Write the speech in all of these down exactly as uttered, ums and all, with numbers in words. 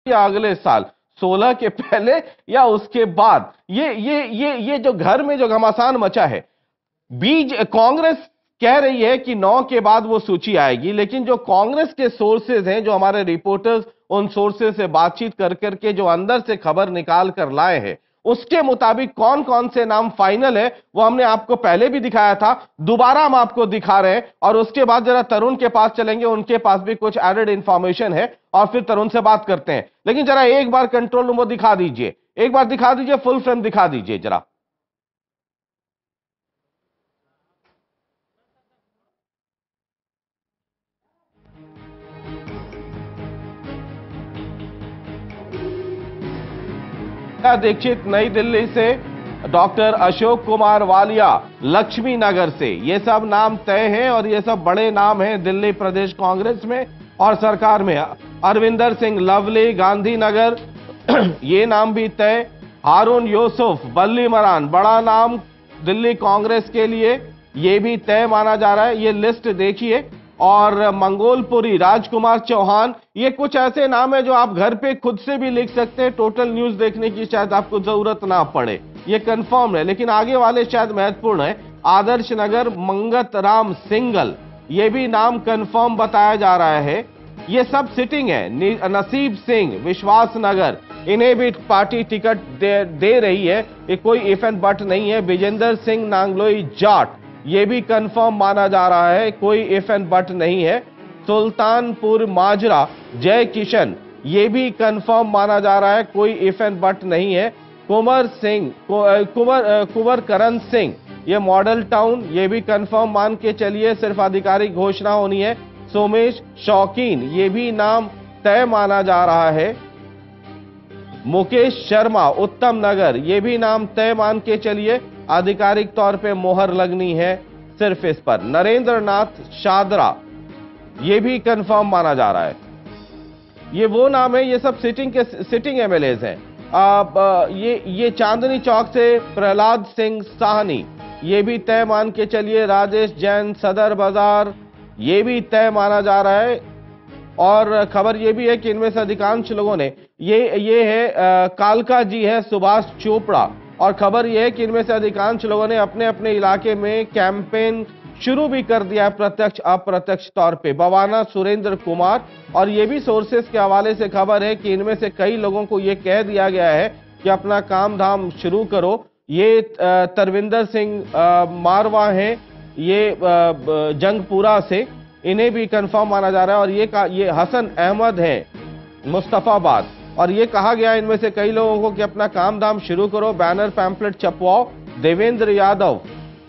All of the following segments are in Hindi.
या अगले साल सोलह के पहले या उसके बाद। ये ये ये ये जो घर में जो घमासान मचा है, बीज कांग्रेस कह रही है कि नौ के बाद वो सूची आएगी, लेकिन जो कांग्रेस के सोर्सेज हैं, जो हमारे रिपोर्टर्स उन सोर्सेज से बातचीत कर करके जो अंदर से खबर निकाल कर लाए हैं, उसके मुताबिक कौन कौन से नाम फाइनल है वो हमने आपको पहले भी दिखाया था, दोबारा हम आपको दिखा रहे हैं। और उसके बाद जरा तरुण के पास चलेंगे, उनके पास भी कुछ एडेड इंफॉर्मेशन है और फिर तरुण से बात करते हैं। लेकिन जरा एक बार कंट्रोल रूम वो दिखा दीजिए, एक बार दिखा दीजिए, फुल फ्रेम दिखा दीजिए जरा। दीक्षित नई दिल्ली से, डॉक्टर अशोक कुमार वालिया लक्ष्मी नगर से, ये सब नाम तय हैं और ये सब बड़े नाम हैं दिल्ली प्रदेश कांग्रेस में और सरकार में। अरविंदर सिंह लवली गांधीनगर, ये नाम भी तय। हारून यूसुफ बल्ली मरान, बड़ा नाम दिल्ली कांग्रेस के लिए, ये भी तय माना जा रहा है। ये लिस्ट देखिए। और मंगोलपुरी राजकुमार चौहान, ये कुछ ऐसे नाम है जो आप घर पे खुद से भी लिख सकते हैं, टोटल न्यूज देखने की शायद आपको जरूरत ना पड़े, ये कंफर्म है। लेकिन आगे वाले शायद महत्वपूर्ण है। आदर्श नगर मंगत राम सिंगल, ये भी नाम कंफर्म बताया जा रहा है। ये सब सिटिंग है। नसीब सिंह विश्वास नगर, इन्हें भी पार्टी टिकट दे, दे रही है, ये कोई इफ एंड बट नहीं है। विजेंद्र सिंह नांगलोई जाट, ये भी कंफर्म माना जा रहा है, कोई इफ एंड बट नहीं है। सुल्तानपुर माजरा जय किशन, ये भी कंफर्म माना जा रहा है, कोई इफ एंड बट नहीं है। कुंवर सिंह कुंवर कुंवर करण सिंह, ये मॉडल टाउन, ये भी कंफर्म मान के चलिए, सिर्फ आधिकारिक घोषणा होनी है। सोमेश शौकीन, ये भी नाम तय माना जा रहा है। मुकेश शर्मा उत्तम नगर, ये भी नाम तय मान के चलिए, आधिकारिक तौर पे मोहर लगनी है सिर्फ इस पर। नरेंद्र नाथ शादरा, ये भी कंफर्म माना जा रहा है। ये वो नाम है, ये सब सिटिंग के सिटिंग एमएलएज हैं। आ, ये ये चांदनी चौक से प्रहलाद सिंह साहनी, ये भी तय मान के चलिए। राजेश जैन सदर बाजार, ये भी तय माना जा रहा है। और खबर ये भी है कि इनमें से अधिकांश लोगों ने, ये ये है आ, कालका जी है सुभाष चोपड़ा, और खबर यह है कि इनमें से अधिकांश लोगों ने अपने अपने इलाके में कैंपेन शुरू भी कर दिया है, प्रत्यक्ष अप्रत्यक्ष तौर पे। बवाना सुरेंद्र कुमार, और ये भी सोर्सेस के हवाले से खबर है कि इनमें से कई लोगों को ये कह दिया गया है कि अपना काम धाम शुरू करो। ये तरविंदर सिंह मारवा हैं, ये जंगपुरा से, इन्हें भी कंफर्म माना जा रहा है। और ये ये हसन अहमद है मुस्तफाबाद, और ये कहा गया इनमें से कई लोगों को कि अपना काम धाम शुरू करो, बैनर पैम्पलेट छपवाओ। देवेंद्र यादव,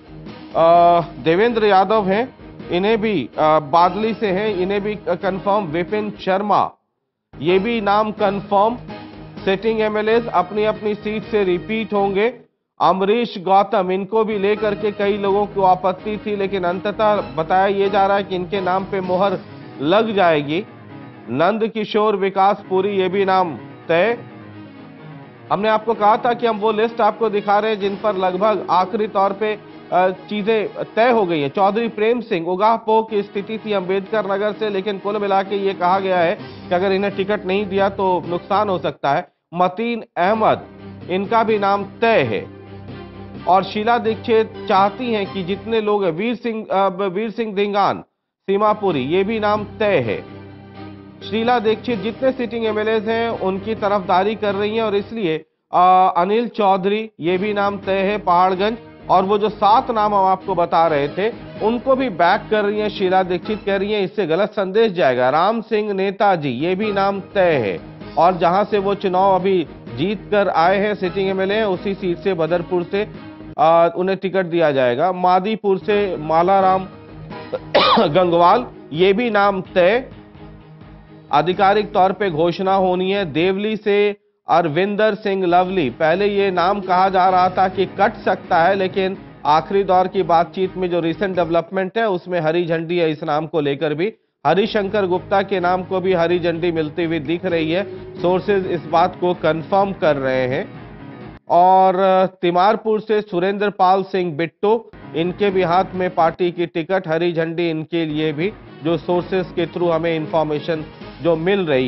आ, देवेंद्र यादव हैं, इन्हें भी आ, बादली से हैं, इन्हें भी कंफर्म। विपिन शर्मा, ये भी नाम कंफर्म। सिटिंग एमएलएज अपनी अपनी सीट से रिपीट होंगे। अमरीश गौतम, इनको भी लेकर के कई लोगों को आपत्ति थी, लेकिन अंततः बताया ये जा रहा है कि इनके नाम पे मोहर लग जाएगी। नंद किशोर विकासपुरी, ये भी नाम तय। हमने आपको कहा था कि हम वो लिस्ट आपको दिखा रहे हैं जिन पर लगभग आखिरी तौर पे चीजें तय हो गई है। चौधरी प्रेम सिंह उगाहपोह की स्थिति थी अंबेडकर नगर से, लेकिन कुल मिला के ये कहा गया है कि अगर इन्हें टिकट नहीं दिया तो नुकसान हो सकता है। मतीन अहमद, इनका भी नाम तय है। और शीला दीक्षित चाहती हैं कि जितने लोग हैं, वीर सिंह वीर सिंह धिंगान सीमापुरी, ये भी नाम तय है। शीला दीक्षित जितने सिटिंग एमएलएज हैं उनकी तरफदारी कर रही हैं, और इसलिए आ, अनिल चौधरी, ये भी नाम तय है पहाड़गंज। और वो जो सात नाम हम आपको बता रहे थे उनको भी बैक कर रही हैं शीला दीक्षित, कह रही हैं इससे गलत संदेश जाएगा। राम सिंह नेताजी, ये भी नाम तय है, और जहां से वो चुनाव अभी जीत कर आए हैं सिटिंग एमएलए, उसी सीट से बदरपुर से आ, उन्हें टिकट दिया जाएगा। मादीपुर से मालाराम गंगवाल, ये भी नाम तय, आधिकारिक तौर पे घोषणा होनी है। देवली से अरविंदर सिंह लवली, पहले ये नाम कहा जा रहा था कि कट सकता है, लेकिन आखिरी दौर की बातचीत में जो रिसेंट डेवलपमेंट है उसमें हरी झंडी है इस नाम को लेकर भी। हरिशंकर गुप्ता के नाम को भी हरी झंडी मिलती हुई दिख रही है, सोर्सेज इस बात को कंफर्म कर रहे हैं। और तिमारपुर से सुरेंद्र पाल सिंह बिट्टो, इनके भी हाथ में पार्टी की टिकट, हरी झंडी इनके लिए भी, जो सोर्सेस के थ्रू हमें इंफॉर्मेशन जो मिल रही है।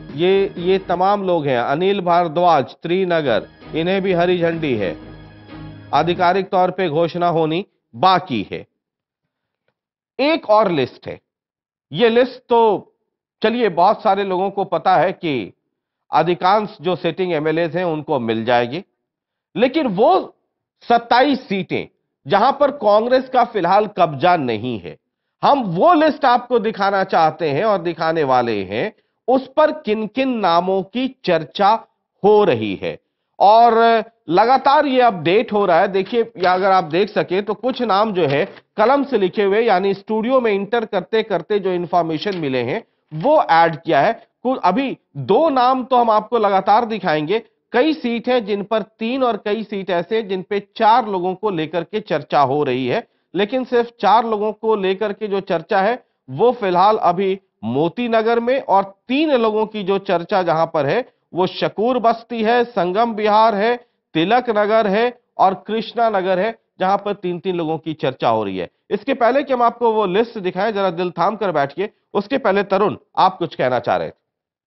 ये ये तमाम लोग हैं। अनिल भारद्वाज, त्रिनगर, इन्हें भी हरी झंडी है। आधिकारिक तौर पे घोषणा होनी बाकी है। एक और लिस्ट है। ये लिस्ट तो चलिए बहुत सारे लोगों को पता है कि अधिकांश जो सिटिंग एमएलएज हैं उनको मिल जाएगी, लेकिन वो सत्ताईस सीटें जहां पर कांग्रेस का फिलहाल कब्जा नहीं है, हम वो लिस्ट आपको दिखाना चाहते हैं और दिखाने वाले हैं। उस पर किन किन नामों की चर्चा हो रही है और लगातार ये अपडेट हो रहा है। देखिए, या अगर आप देख सके तो कुछ नाम जो है कलम से लिखे हुए, यानी स्टूडियो में इंटर करते करते जो इंफॉर्मेशन मिले हैं वो ऐड किया है। कुछ अभी दो नाम तो हम आपको लगातार दिखाएंगे। कई सीट हैं जिन पर तीन और कई सीट ऐसे जिन पे चार लोगों को लेकर के चर्चा हो रही है, लेकिन सिर्फ चार लोगों को लेकर के जो चर्चा है वो फिलहाल अभी मोती नगर में, और तीन लोगों की जो चर्चा जहां पर है वो शकूर बस्ती है, संगम बिहार है, तिलक नगर है और कृष्णा नगर है, जहां पर तीन तीन लोगों की चर्चा हो रही है। इसके पहले कि हम आपको वो लिस्ट दिखाएं, जरा दिल थाम कर बैठिए। उसके पहले तरुण, आप कुछ कहना चाह रहे थे।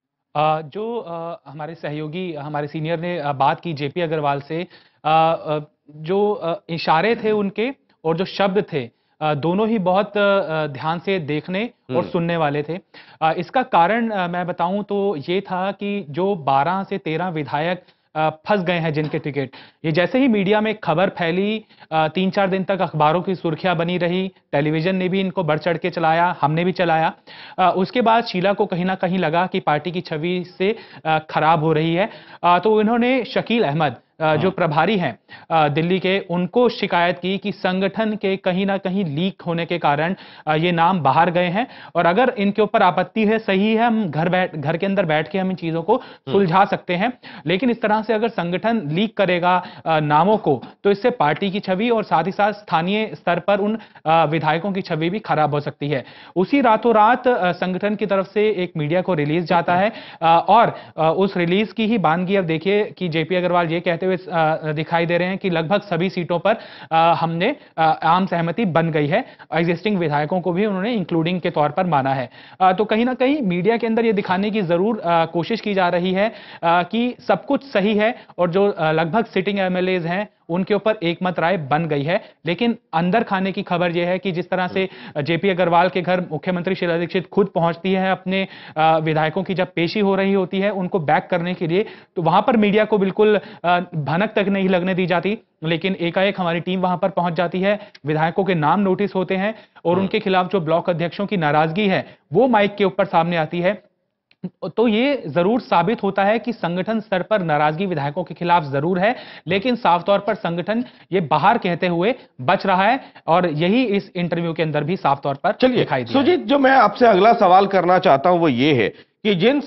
आ, जो आ, हमारे सहयोगी हमारे सीनियर ने आ, बात की जेपी अग्रवाल से, आ, आ, जो आ, इशारे थे उनके और जो शब्द थे, आ, दोनों ही बहुत आ, ध्यान से देखने और सुनने वाले थे। आ, इसका कारण आ, मैं बताऊं तो ये था कि जो बारह से तेरह विधायक फंस गए हैं जिनके टिकट, ये जैसे ही मीडिया में खबर फैली, तीन चार दिन तक अखबारों की सुर्खियां बनी रही, टेलीविजन ने भी इनको बढ़ चढ़ के चलाया, हमने भी चलाया। उसके बाद शीला को कहीं ना कहीं लगा कि पार्टी की छवि से खराब हो रही है, तो इन्होंने शकील अहमद जो प्रभारी हैं दिल्ली के, उनको शिकायत की कि संगठन के कहीं ना कहीं लीक होने के कारण ये नाम बाहर गए हैं और अगर इनके ऊपर आपत्ति है, सही है, हम घर बैठ घर के अंदर बैठ के हम इन चीजों को सुलझा सकते हैं, लेकिन इस तरह से अगर संगठन लीक करेगा नामों को तो इससे पार्टी की छवि और साथ ही साथ स्थानीय स्तर पर उन विधायकों की छवि भी खराब हो सकती है। उसी रातों रात संगठन की तरफ से एक मीडिया को रिलीज जाता है और उस रिलीज की ही बानगी अब देखिए कि जेपी अग्रवाल ये कहते दिखाई दे रहे हैं कि लगभग सभी सीटों पर आ, हमने आ, आम सहमति बन गई है। एग्जिस्टिंग विधायकों को भी उन्होंने इंक्लूडिंग के तौर पर माना है। आ, तो कहीं ना कहीं मीडिया के अंदर यह दिखाने की जरूर आ, कोशिश की जा रही है आ, कि सब कुछ सही है और जो आ, लगभग सिटिंग एमएलएज हैं उनके ऊपर एकमत राय बन गई है। लेकिन अंदर खाने की खबर यह है कि जिस तरह से जेपी अग्रवाल के घर मुख्यमंत्री शीला दीक्षित खुद पहुंचती है अपने विधायकों की जब पेशी हो रही होती है उनको बैक करने के लिए, तो वहां पर मीडिया को बिल्कुल भनक तक नहीं लगने दी जाती, लेकिन एकाएक हमारी टीम वहां पर पहुंच जाती है, विधायकों के नाम नोटिस होते हैं और उनके खिलाफ जो ब्लॉक अध्यक्षों की नाराजगी है वो माइक के ऊपर सामने आती है। तो ये जरूर साबित होता है कि संगठन स्तर पर नाराजगी विधायकों के खिलाफ जरूर है, लेकिन साफ तौर पर संगठन ये बाहर कहते हुए बच रहा है और यही इस इंटरव्यू के अंदर भी साफ तौर पर दिखाई दिया। सुजीत, जो मैं आपसे अगला सवाल करना चाहता हूं वो ये है कि जिन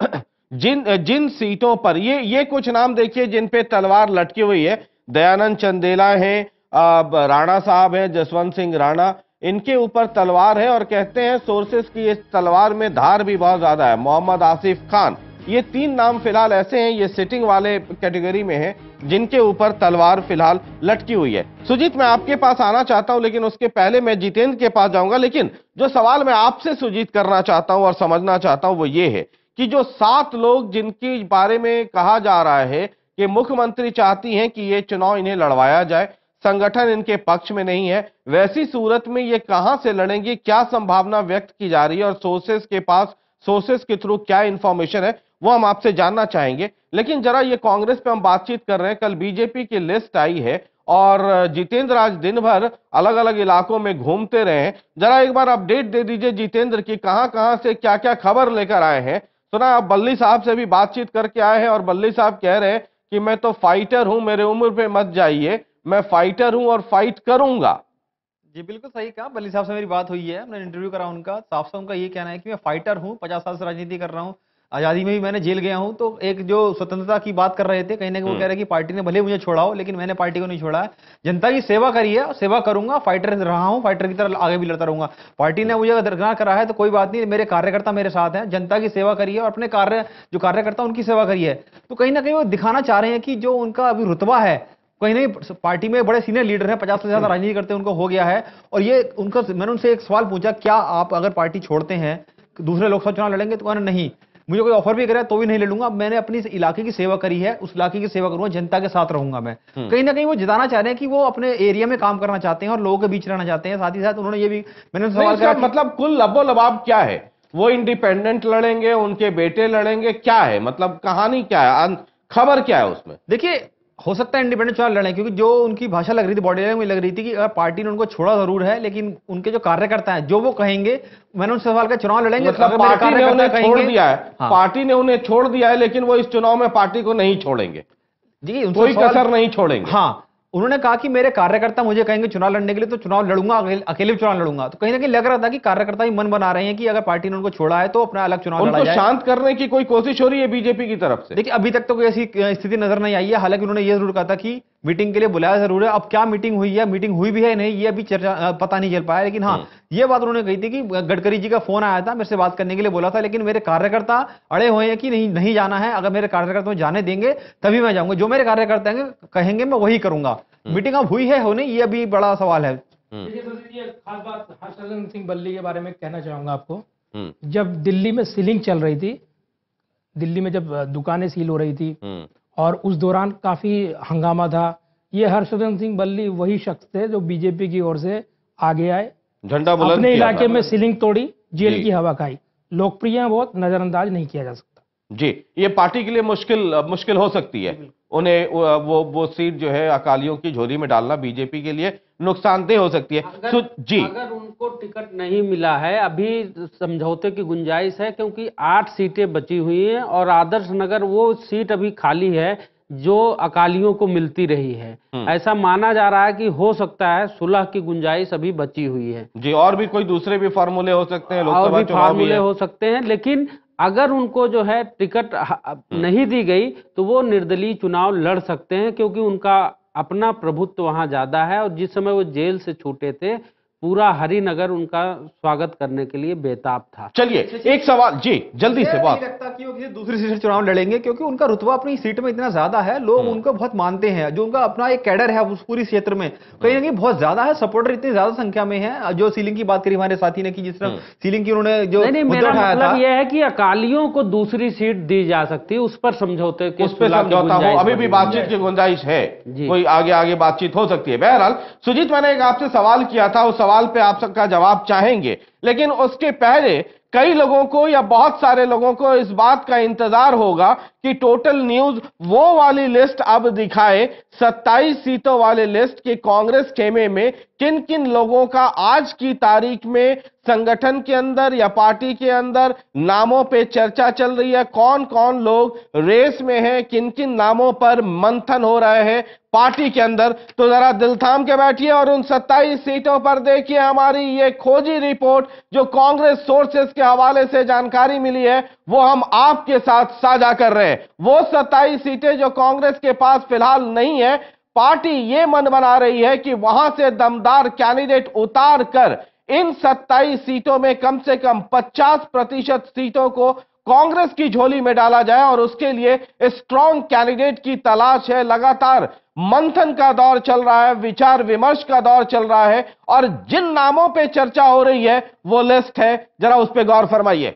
जिन जिन सीटों पर ये ये कुछ नाम देखिए जिन पे तलवार लटकी हुई है, दयानंद चंदेला हैं, राणा साहब हैं, जसवंत सिंह राणा, इनके ऊपर तलवार है और कहते हैं सोर्सेस की इस तलवार में धार भी बहुत ज्यादा है। मोहम्मद आसिफ खान, ये तीन नाम फिलहाल ऐसे हैं, ये सिटिंग वाले कैटेगरी में हैं जिनके ऊपर तलवार फिलहाल लटकी हुई है। सुजीत, मैं आपके पास आना चाहता हूं, लेकिन उसके पहले मैं जितेंद्र के पास जाऊंगा। लेकिन जो सवाल मैं आपसे सुजीत करना चाहता हूं और समझना चाहता हूं वो ये है कि जो सात लोग जिनके बारे में कहा जा रहा है कि मुख्यमंत्री चाहती हैं कि ये चुनाव इन्हें लड़वाया जाए, संगठन इनके पक्ष में नहीं है, वैसी सूरत में ये कहां से लड़ेंगे, क्या संभावना व्यक्त की जा रही है और सोर्सेस के पास, सोर्सेस के थ्रू क्या इंफॉर्मेशन है, वो हम आपसे जानना चाहेंगे। लेकिन जरा ये कांग्रेस पे हम बातचीत कर रहे हैं, कल बीजेपी की लिस्ट आई है और जितेंद्र आज दिन भर अलग अलग इलाकों में घूमते रहे हैं। जरा एक बार अपडेट दे दीजिए जितेंद्र की, कहां कहां से क्या क्या खबर लेकर आए हैं। सुना आप बल्ली साहब से भी बातचीत करके आए हैं और बल्ली साहब कह रहे हैं कि मैं तो फाइटर हूं, मेरे उम्र पे मत जाइए, मैं फाइटर हूं और फाइट करूंगा। जी बिल्कुल सही कहा, बल्ली साहब से मेरी बात हुई है, मैंने इंटरव्यू करा उनका, साफ साफ उनका ये कहना है कि मैं फाइटर हूं, पचास साल से राजनीति कर रहा हूं, आजादी में भी मैंने जेल गया हूं। तो एक जो स्वतंत्रता की बात कर रहे थे, कहीं ना कहीं वो कह रहे हैं कि पार्टी ने भले मुझे छोड़ा हो लेकिन मैंने पार्टी को नहीं छोड़ा है, जनता की सेवा करी है, सेवा करूंगा, फाइटर रहा हूं, फाइटर की तरह आगे भी लड़ता रहूंगा। पार्टी ने मुझे दरगाह करा है तो कोई बात नहीं, मेरे कार्यकर्ता मेरे साथ हैं, जनता की सेवा करी है और अपने कार्य जो कार्यकर्ता उनकी सेवा करी है। तो कहीं ना कहीं वो दिखाना चाह रहे हैं कि जो उनका अभी रुतबा है, कहीं नहीं पार्टी में बड़े सीनियर लीडर हैं, पचास से ज्यादा राजनीति करते हैं, उनको हो गया है। और ये उनका, मैंने उनसे एक सवाल पूछा, क्या आप अगर पार्टी छोड़ते हैं दूसरे लोकसभा चुनाव लड़ेंगे, तो कहना नहीं, मुझे कोई ऑफर भी करे तो भी नहीं ले लूंगा। मैंने अपनी इलाके की सेवा करी है, उस इलाके की सेवा करूंगा, जनता के साथ रहूंगा मैं। कहीं ना कहीं वो जिताना चाह रहे हैं कि वो अपने एरिया में काम करना चाहते हैं और लोगों के बीच रहना चाहते हैं। साथ ही साथ उन्होंने ये भी मैंने सवाल करा, मतलब कुल लबो लबाब क्या है? वो इंडिपेंडेंट लड़ेंगे, उनके बेटे लड़ेंगे, क्या है मतलब कहानी क्या है, खबर क्या है उसमें? देखिए, हो सकता है इंडिपेंडेंट चुनाव लड़ें, क्योंकि जो उनकी भाषा लग रही थी, बॉडी लैंग्वेज लग रही थी कि अगर पार्टी ने उनको छोड़ा जरूर है, लेकिन उनके जो कार्यकर्ता हैं जो वो कहेंगे, मैंने उनसे सवाल का चुनाव लड़ेंगे, मतलब पार्टी ने उन्हें छोड़ दिया है। हाँ। पार्टी ने उन्हें छोड़ दिया है, लेकिन वो इस चुनाव में पार्टी को नहीं छोड़ेंगे जी, कोई कसर नहीं छोड़ेंगे। हाँ, उन्होंने कहा कि मेरे कार्यकर्ता मुझे कहेंगे चुनाव लड़ने के लिए तो चुनाव लड़ूंगा, अकेले भी चुनाव लड़ूंगा। तो कहीं ना कहीं लग रहा था कि कार्यकर्ता ही मन बना रहे हैं कि अगर पार्टी ने उनको छोड़ा है तो अपना अलग चुनाव लड़ा जाए। शांत करने की कोई कोशिश हो रही है बीजेपी की तरफ से? देखिए, अभी तक तो कोई ऐसी स्थिति नजर नहीं आई है। हालांकि उन्होंने यह जरूर कहा था कि मीटिंग के लिए बुलाया जरूर है। अब क्या मीटिंग हुई है, मीटिंग हुई भी है नहीं, ये अभी चर्चा पता नहीं चल पाया। लेकिन हाँ, ये बात उन्होंने कही थी कि गडकरी जी का फोन आया था, मेरे से बात करने के लिए बोला था, लेकिन मेरे कार्यकर्ता अड़े हुए हैं कि नहीं नहीं जाना है। अगर मेरे कार्यकर्ता जाने देंगे तभी मैं जाऊंगा, जो मेरे कार्यकर्ता कहेंगे मैं वही करूंगा। मीटिंग अब हुई है हो नहीं, ये अभी बड़ा सवाल है। खास बात हर्षवर्धन सिंह बल्ली के बारे में कहना चाहूंगा आपको। जब दिल्ली में सीलिंग चल रही थी, दिल्ली में जब दुकानें सील हो रही थी और उस दौरान काफी हंगामा था, ये हर्षवर्धन सिंह बल्ली वही शख्स थे जो बीजेपी की ओर से आगे आए, झंडा बुलंद अपने इलाके में सीलिंग तोड़ी, जेल की हवा खाई। लोकप्रिय बहुत, नजरअंदाज नहीं किया जा सकता जी। ये पार्टी के लिए मुश्किल मुश्किल हो सकती है, उन्हें वो वो सीट जो है अकालियों की झोली में डालना बीजेपी के लिए नुकसानदेह हो सकती है। अगर, जी अगर उनको टिकट नहीं मिला है, अभी समझौते की गुंजाइश है, क्योंकि आठ सीटें बची हुई हैं और आदर्श नगर वो सीट अभी खाली है जो अकालियों को मिलती रही है। ऐसा माना जा रहा है कि हो सकता है सुलह की गुंजाइश अभी बची हुई है जी। और भी कोई दूसरे भी फार्मूले हो सकते हैं, लोकसभा फार्मूले हो सकते हैं, लेकिन अगर उनको जो है टिकट नहीं दी गई तो वो निर्दलीय चुनाव लड़ सकते हैं, क्योंकि उनका अपना प्रभुत्व वहां ज्यादा है। और जिस समय वो जेल से छूटे थे, पूरा हरिनगर उनका स्वागत करने के लिए बेताब था। चलिए एक सवाल जी, जल्दी से बात। लगता कि वो किसी दूसरी सीट से चुनाव लड़ेंगे, क्योंकि उनका रुतबा अपनी सीट में इतना ज्यादा है, लोग उनको बहुत मानते हैं। जो उनका अपना एक कैडर है उस पूरी क्षेत्र में कहीं ना कहीं बहुत ज्यादा है, सपोर्टर इतनी ज्यादा संख्या में है। जो सीलिंग की बात करी हमारे साथी ने, कि जिस तरह सीलिंग की उन्होंने जो नहीं, नहीं, मेरा मतलब यह है कि अकालियों को दूसरी सीट दी जा सकती है, उस पर समझौते उस पर समझौता हो, अभी भी बातचीत की गुंजाइश है, कोई आगे आगे बातचीत हो सकती है। बहरहाल सुजीत, मैंने एक आपसे सवाल किया था, उस सवाल पे आप सबका जवाब चाहेंगे, लेकिन उसके पहले कई लोगों को या बहुत सारे लोगों को इस बात का इंतजार होगा कि टोटल न्यूज वो वाली लिस्ट अब दिखाए, सत्ताईस सीटों वाले लिस्ट की कांग्रेस खेमे में किन किन लोगों का आज की तारीख में संगठन के अंदर या पार्टी के अंदर नामों पे चर्चा चल रही है, कौन कौन लोग रेस में हैं, किन किन नामों पर मंथन हो रहे हैं पार्टी के अंदर। तो जरा दिल थाम के बैठिए और उन सत्ताईस सीटों पर देखिए हमारी ये खोजी रिपोर्ट, जो कांग्रेस सोर्सेस के हवाले से जानकारी मिली है, वो हम आपके साथ साझा कर रहे हैं। वो सत्ताईस सीटें जो कांग्रेस के पास फिलहाल नहीं है, पार्टी ये मन बना रही है कि वहां से दमदार कैंडिडेट उतार कर इन सत्ताईस सीटों में कम से कम पचास प्रतिशत सीटों को कांग्रेस की झोली में डाला जाए, और उसके लिए स्ट्रॉन्ग कैंडिडेट की तलाश है। लगातार मंथन का दौर चल रहा है, विचार विमर्श का दौर चल रहा है, और जिन नामों पे चर्चा हो रही है वो लिस्ट है, जरा उस पे गौर फरमाइए।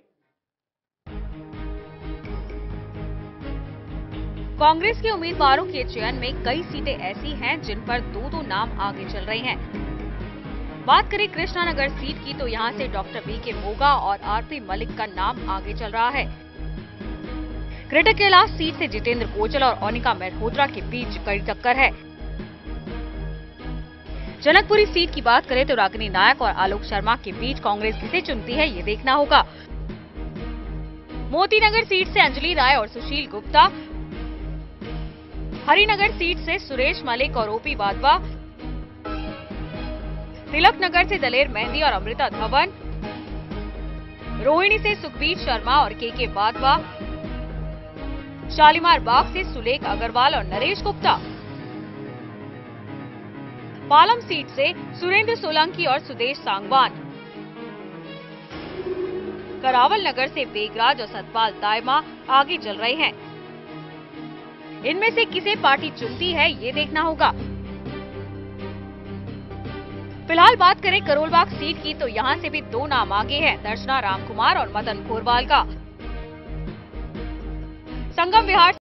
कांग्रेस के उम्मीदवारों के चयन में कई सीटें ऐसी हैं जिन पर दो दो नाम आगे चल रहे हैं। बात करें कृष्णानगर सीट की तो यहां से डॉक्टर बी के मोगा और आरपी मलिक का नाम आगे चल रहा है। ग्रेटर कैलाश सीट से जितेंद्र कोचल और ओनिका मेहरोत्रा के बीच कड़ी टक्कर है। जनकपुरी सीट की बात करें तो रागिनी नायक और आलोक शर्मा के बीच कांग्रेस किसे चुनती है, ये देखना होगा। मोतीनगर सीट से अंजलि राय और सुशील गुप्ता, हरिनगर सीट से सुरेश मलिक और ओपी वाधवा, तिलक नगर से दलेर मेहंदी और अमृता धवन, रोहिणी से सुखबीर शर्मा और के के वाधवा, शालीमार बाग से सुलेख अग्रवाल और नरेश गुप्ता, पालम सीट से सुरेंद्र सोलंकी और सुदेश सांगवान, करावल नगर से बेगराज और सतपाल दायमा आगे चल रहे हैं। इनमें से किसे पार्टी चुनती है, ये देखना होगा। फिलहाल बात करें करोलबाग सीट की तो यहां से भी दो नाम आगे हैं, दर्शना रामकुमार और मदन कोरवाल का। संगम विहार